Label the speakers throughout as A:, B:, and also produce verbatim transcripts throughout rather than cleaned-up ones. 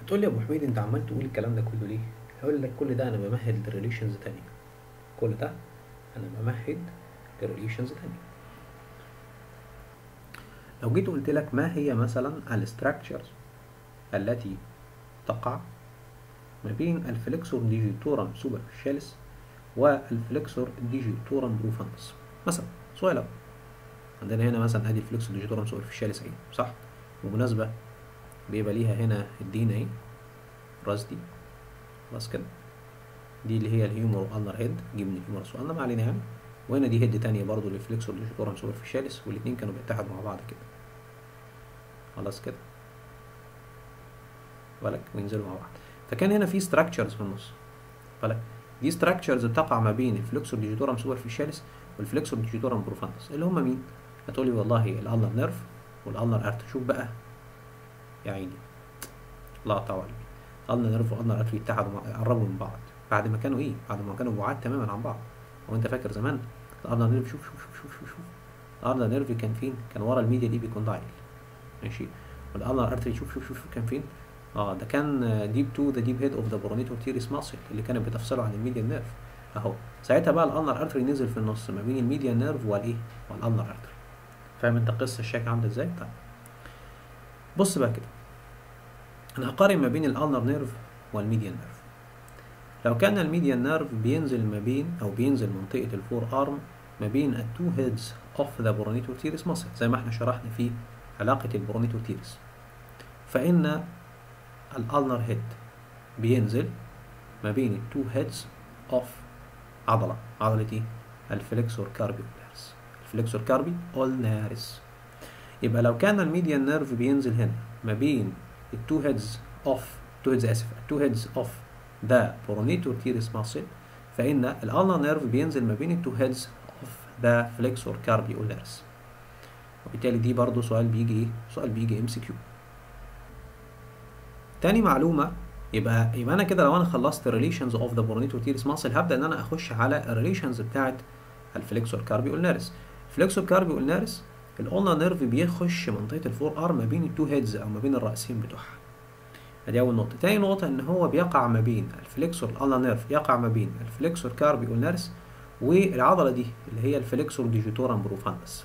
A: هتقول لي يا ابو حميد انت عمال تقول الكلام ده كله ليه؟ هقول لك كل ده انا بمهد لريليشنز تانية. كل ده انا بمهد لريليشنز تانية. لو جيت قلت لك ما هي مثلا الستراكشرز التي تقع ما بين الفليكسور ديجيتورم سوبرفيشاليس والفليكسور ديجيتورم بروفاندس. مثلا سؤال اهو، عندنا هنا مثلا ادي الفليكسور ديجيتورم سوبرفيشاليس اهي، صح؟ بالمناسبة بيبقى ليها هنا الدين اهي، راس دي، خلاص كده، دي اللي هي الهيومر والنر هيد، دي من الهيومرس والنر، ما علينا يعني. وهنا دي هيد تانية برضو للفليكسور ديجيتورم سوبرفيشاليس، والاتنين كانوا بيتحدوا مع بعض كده، خلاص كده بالك، وينزلوا مع بعض. فكان هنا في ستراكشرز في النص، بالك، دي ستراكشرز بتقع ما بين الفليكسور ديجيتورم سوبرفيشاليس والفليكسور ديجيتورم بروفاندس، اللي هم مين؟ هتقولي والله الالنر نيرف والالنر ارت. شوف بقى يا عيني، لا طبعا الالنر نيرف والالنر ارت يتحدوا مع... قربوا من بعض بعد ما كانوا ايه؟ بعد ما كانوا بعاد تماما عن بعض. هو انت فاكر زمان الالنر نيرف، شوف شوف شوف شوف شوف, شوف. الالنر نيرف كان فين؟ كان ورا الميديا دي بيكوندايل، ماشي. والالنر ارتري شوف شوف شوف كان فين؟ اه ده كان ديب تو ذا ديب هيد اوف ذا برونيتور تيريس ماسل اللي كانت بتفصله عن الميديان نيرف اهو. ساعتها بقى الالنر ارتري نزل في النص ما بين الميديان نيرف والايه؟ والالنر ارتري. فاهم انت قصه الشكل عامله ازاي؟ طيب بص بقى كده، انا هقارن ما بين الالنر نيرف والميديان نيرف. لو كان الميديان نيرف بينزل ما بين او بينزل منطقه الفور ارم ما بين التو هيدز اوف ذا برونيتور تيريس ماسل، زي ما احنا شرحنا في علاقه البرونيتور تيريس، فان الالنر هيد بينزل ما بين التو هيدز اوف عضله، عضله ايه؟ الفليكسور كاربي اولناريس، الفليكسور كاربي اولناريس. يبقى لو كان الميديان نيرف بينزل هنا ما بين التو هيدز اوف تو هيدز اسف التو هيدز اوف ذا برونيتور تيريس ماسل، فان الالنر نيرف بينزل ما بين التو هيدز اوف ذا فليكسور كاربي اولناريس. وبالتالي دي برضو سؤال بيجي ايه؟ سؤال بيجي ام سي كيو. تاني معلومه، يبقى يبقى انا كده لو انا خلصت الريليشنز اوف ذا برونيتور تيريس ماسل، هبدا ان انا اخش على الريليشنز بتاعه الفليكسور كاربي اولناريس. الفليكسور كاربي اولناريس الالنر نيرف بيخش منطقه الفور ارم ما بين التو هيدز او ما بين الراسين بتوعها. ادي اول نقطه. تاني نقطه ان هو بيقع ما بين الفليكسور الالنر نيرف يقع ما بين الفليكسور كاربي اولناريس والعضله دي اللي هي الفليكسور ديجيتورم بروفاندس.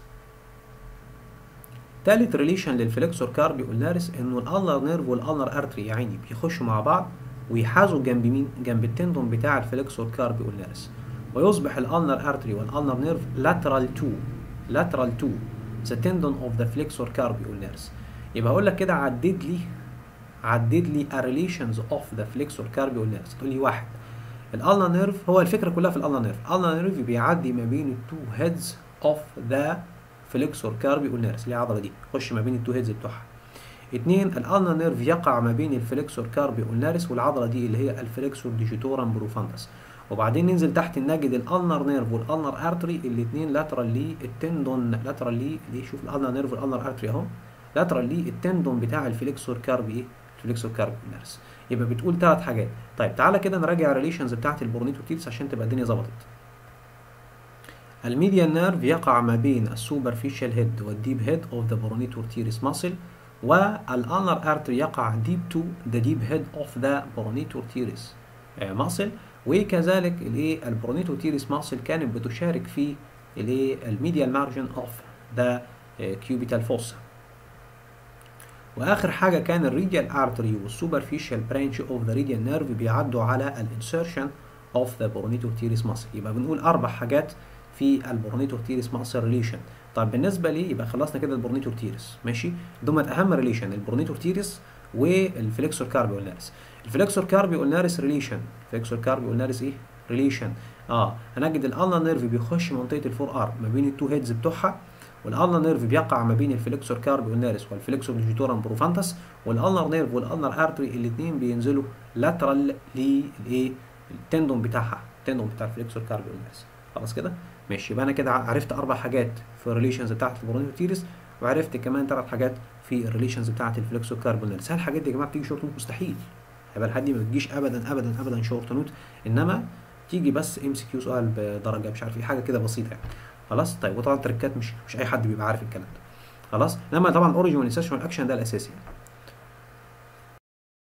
A: تالت ريليشن للفليكسور كاربي اولناريس انه الالنر نيرف والالنر ارتري يا عيني بيخشوا مع بعض ويحازوا جنب مين؟ جنب التندون بتاع الفليكسور كاربي اولناريس، ويصبح الالنر ارتري والالنر نيرف lateral to lateral to the tendon of the flexor carpi ulnaris. يبقى اقول لك كده عدد لي عدد لي الريليشنز اوف ذا فليكسور كاربي اولناريس. تقول لي واحد، الالنر نيرف، هو الفكره كلها في الالنر نيرف، الالنر نيرف بيعدي ما بين التو هيدز اوف ذا فليكسور كاربي اولناريس اللي هي العضله دي، خش ما بين التو هيدز بتوعها. اثنين، الالنر نيرف يقع ما بين الفليكسور كاربي اولناريس والعضله دي اللي هي الفليكسور ديجيتورم بروفاندس. وبعدين ننزل تحت نجد الالنر نيرف والالنر ارتري الاثنين لاترال لي التندون، لاترال لي ليه، شوف الالنر نيرف والالنر ارتري اهو، لاترال لي التندون بتاع الفليكسور كاربي ايه؟ الفليكسور كاربي اولناريس. يبقى بتقول ثلاث حاجات. طيب تعالى كده نراجع الريليشنز بتاعت البرونيتور تيريس عشان تبقى الدنيا ظبطت. الميديان نيرف يقع ما بين السوبرفيشال هيد والديب هيد اوف ذا برونيتور تيريس ماسل، والالنر ارتري يقع ديب تو ذا ديب هيد اوف ذا برونيتور تيريس ماسل. وكذلك الايه البرونيتور تيريس ماسل كانت بتشارك في الايه الميديال مارجن اوف ذا كيوبيتال فوسا. واخر حاجه كان الريديال ارتري والسوبرفيشال برانش اوف ذا ريديال نيرف بيعدوا على الانسيرشن اوف ذا برونيتور تيريس ماسل. يبقى بنقول اربع حاجات في البرونيتور تيريس ماسل ريليشن. طيب بالنسبه لي يبقى خلصنا كده البرونيتور تيريس، ماشي، دول اهم ريليشن، البرونيتور تيريس والفليكسور كاربي اولناريس. الفليكسور كاربي اولناريس ريليشن، الفليكسور كاربي اولناريس ايه؟ ريليشن. اه هنجد الالنر نيرف بيخش منطقه الفور ارم ما بين التو هيدز بتوعها، والالنر نيرف بيقع ما بين الفليكسور كاربي اولناريس والفليكسور ديجيتورم بروفاندس، والالنر نيرف والالنر ارتري الاثنين بينزلوا لاترال للايه؟ التندون بتاعها، التندون بتاع الفليكسور كاربي اولناريس. خلاص كده؟ ماشي. يبقى انا كده عرفت اربع حاجات في الريليشنز بتاعت البرونيتور تيريس، وعرفت كمان ثلاث حاجات في الريليشنز بتاعت الفليكسور كاربي اولناريس. هل الحاجات دي يا جماعه بتيجي شورت نوت؟ مستحيل. يبقى الحاجات دي ما بتجيش ابدا ابدا ابدا شورت نوت، انما تيجي بس ام سي كيو سؤال بدرجه مش عارف ايه، حاجه كده بسيطه يعني. خلاص. طيب وطبعا تريكات مش مش اي حد بيبقى عارف الكلام ده. خلاص. انما طبعا الاوريجن والانسيرشن والاكشن ده الاساسي يعني.